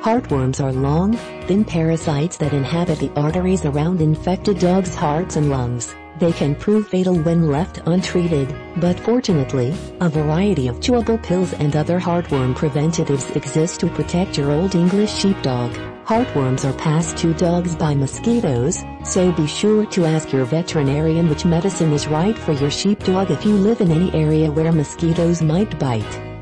Heartworms are long, thin parasites that inhabit the arteries around infected dogs' hearts and lungs. They can prove fatal when left untreated, but fortunately, a variety of chewable pills and other heartworm preventatives exist to protect your Old English Sheepdog. Heartworms are passed to dogs by mosquitoes, so be sure to ask your veterinarian which medicine is right for your sheepdog if you live in any area where mosquitoes might bite.